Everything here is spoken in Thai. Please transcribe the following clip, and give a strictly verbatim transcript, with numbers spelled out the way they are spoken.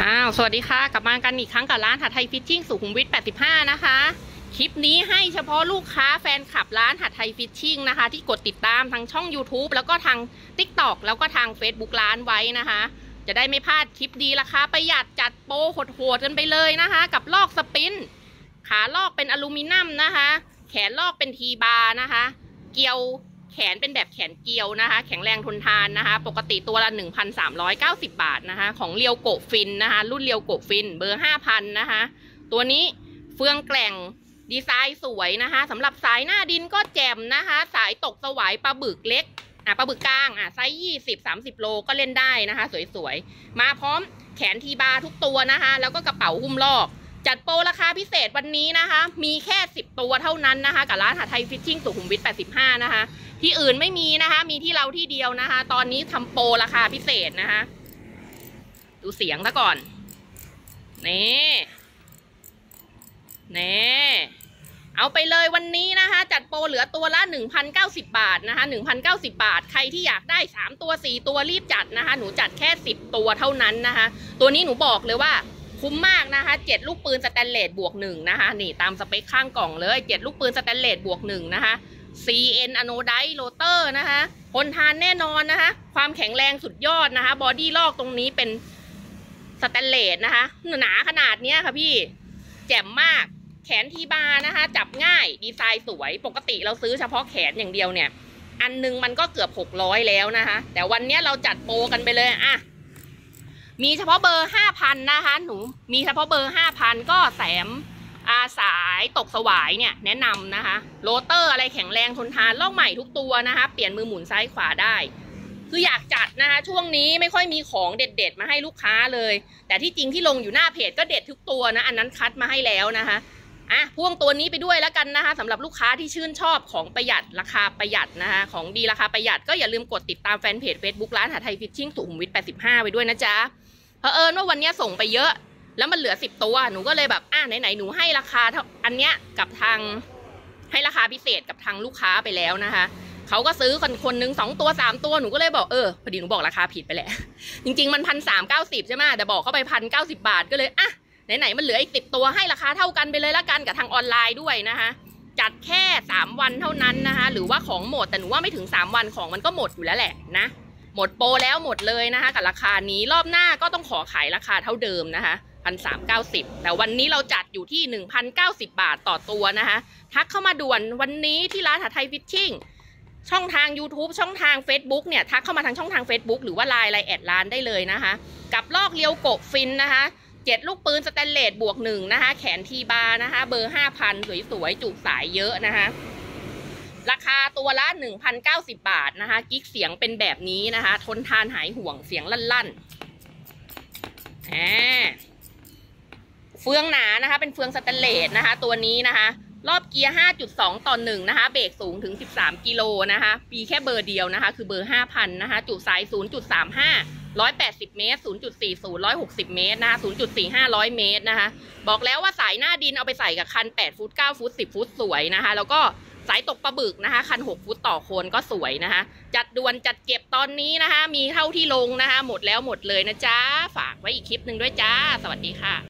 อ้าวสวัสดีค่ะกลับมากันอีกครั้งกับร้านหาไทยฟิชชิ่งสุขุมวิทแปดสิบห้านะคะคลิปนี้ให้เฉพาะลูกค้าแฟนคลับร้านหาไทยฟิชชิ่งนะคะที่กดติดตามทางช่อง ยูทูบ แล้วก็ทาง ติ๊กต็อก แล้วก็ทาง เฟซบุ๊ก ร้านไว้นะคะจะได้ไม่พลาดคลิปดีราคาประหยัดจัดโปรโหดๆกันไปเลยนะคะกับลอกสปินขาลอกเป็นอลูมิเนียมนะคะแขนลอกเป็นทีบาร์นะคะเกลียวแขนเป็นแบบแขนเกลียวนะคะแข็งแรงทนทานนะคะปกติตัวละ หนึ่งพันสามร้อยเก้าสิบ บาทนะคะของเรียวโกฟินนะคะรุ่นเรียวโกฟินเบอร์ ห้าพัน นะคะตัวนี้เฟืองแกร่งดีไซน์สวยนะคะสำหรับสายหน้าดินก็แจ่มนะคะสายตกสวายปลาบึกเล็กอ่ะปลาบึกกลางอ่ะไซส์ยี่สิบ สามสิบโลก็เล่นได้นะคะสวยๆมาพร้อมแขนทีบาร์ทุกตัวนะคะแล้วก็กระเป๋าหุ้มลอกจัดโปรราคาพิเศษวันนี้นะคะมีแค่สิบตัวเท่านั้นนะคะกับร้านหาไทยฟิชชิ่งสุขุมวิทแปดสิบห้านะคะที่อื่นไม่มีนะคะมีที่เราที่เดียวนะคะตอนนี้ทำโปรราคาพิเศษนะคะดูเสียงซะก่อนนี่นี่เอาไปเลยวันนี้นะคะจัดโปรเหลือตัวละ หนึ่งพันเก้าสิบ บาทนะคะ หนึ่งพันเก้าสิบ บาทใครที่อยากได้สามตัวสี่ตัวรีบจัดนะคะหนูจัดแค่สิบตัวเท่านั้นนะคะตัวนี้หนูบอกเลยว่าคุ้มมากนะคะเจ็ดลูกปืนสแตนเลสบวกหนึ่งนะคะนี่ตามสเปคข้างกล่องเลยเจ็ดลูกปืนสแตนเลสบวกหนึ่งนะคะ ซี เอ็น Anodized Rotor นะคะทนทานแน่นอนนะคะความแข็งแรงสุดยอดนะคะบอดี้ลอกตรงนี้เป็นสแตนเลสนะคะหนาขนาดนี้ค่ะพี่แจ่มมากแขนทีบาร์นะคะจับง่ายดีไซน์สวยปกติเราซื้อเฉพาะแขนอย่างเดียวเนี่ยอันนึงมันก็เกือบหกร้อยแล้วนะคะแต่วันนี้เราจัดโปรกันไปเลยอะมีเฉพาะเบอร์ ห้าพัน นะคะหนูมีเฉพาะเบอร์ ห้าพัน ก็แถมอาสายตกสวายเนี่ยแนะนำนะคะโรเตอร์อะไรแข็งแรงทนทานลอกใหม่ทุกตัวนะคะเปลี่ยนมือหมุนซ้ายขวาได้คืออยากจัดนะคะช่วงนี้ไม่ค่อยมีของเด็ดๆมาให้ลูกค้าเลยแต่ที่จริงที่ลงอยู่หน้าเพจก็เด็ดทุกตัวนะอันนั้นคัดมาให้แล้วนะคะอ่ะพ่วงตัวนี้ไปด้วยแล้วกันนะคะสำหรับลูกค้าที่ชื่นชอบของประหยัดราคาประหยัดนะคะของดีราคาประหยัดก็อย่าลืมกดติดตามแฟนเพจ เฟซบุ๊ก ร้านหาไทยฟิชชิ่งสุขุมวิทแปดสิบห้าไปด้วยนะจ๊ะเผอิญว่าวันนี้ส่งไปเยอะแล้วมันเหลือสิบตัวหนูก็เลยแบบอ่ะไหนๆหนูให้ราคาอันเนี้ยกับทางให้ราคาพิเศษกับทางลูกค้าไปแล้วนะคะเขาก็ซื้อคนคนหนึ่งสองตัวสามตัวหนูก็เลยบอกเออพอดีหนูบอกราคาผิดไปแหละจริงๆมันพันสามเก้าสิบใช่ไหมแต่บอกเข้าไปพันเก้าสิบบาทก็เลยอ่ะไหนๆมันเหลืออีกสิบตัวให้ราคาเท่ากันไปเลยละกันกับทางออนไลน์ด้วยนะคะจัดแค่สามวันเท่านั้นนะคะหรือว่าของหมดแต่หนูว่าไม่ถึงสามวันของมันก็หมดอยู่แล้วแหละนะหมดโปรแล้วหมดเลยนะคะกับราคานี้รอบหน้าก็ต้องขอขายราคาเท่าเดิมนะคะพันสามเก้าสิบแต่วันนี้เราจัดอยู่ที่หนึ่งพันเก้าสิบบาทต่อตัวนะคะทักเข้ามาด่วนวันนี้ที่ร้านหาไทยฟิชชิ่งช่องทาง ยูทูบ ช่องทาง เฟซบุ๊ก เนี่ยทักเข้ามาทางช่องทาง เฟซบุ๊ก หรือว่าไลน์ไลน์แอดร้านได้เลยนะคะกับลอกเรียวโกฟินนะคะเจ็ดลูกปืนสแตนเลสบวกหนึ่งนะคะแขนทีบาร์นะคะเบอร์ ห้าพัน สวยๆจุกสายเยอะนะคะราคาตัวละ หนึ่งพันเก้าสิบ บาทนะคะกิ๊กเสียงเป็นแบบนี้นะคะทนทานหายห่วงเสียงลั่นๆอ่าเฟืองหนานะคะเป็นเฟืองสแตนเลสนะคะตัวนี้นะคะรอบเกียร์ ห้าจุดสอง ต่อหนึ่งนะคะเบรกสูงถึงสิบสามกิโลนะคะมีแค่เบอร์เดียวนะคะคือเบอร์ ห้าพัน นะคะจุสาย ศูนย์จุดสามห้า หนึ่งร้อยแปดสิบ เมตร ศูนย์จุดสี่ศูนย์ หนึ่งร้อยหกสิบ เมตรนะคะ ศูนย์จุดสี่ห้า ร้อยเมตรนะคะบอกแล้วว่าสายหน้าดินเอาไปใส่กับคันแปดฟุตเก้าฟุตสิบฟุตสวยนะคะแล้วก็สายตกปลาบึกนะคะคันหกฟุตต่อโคนก็สวยนะคะจัดด่วนจัดเก็บตอนนี้นะคะมีเท่าที่ลงนะคะหมดแล้วหมดเลยนะจ๊ะฝากไว้อีกคลิปหนึ่งด้วยจ้าสวัสดีค่ะ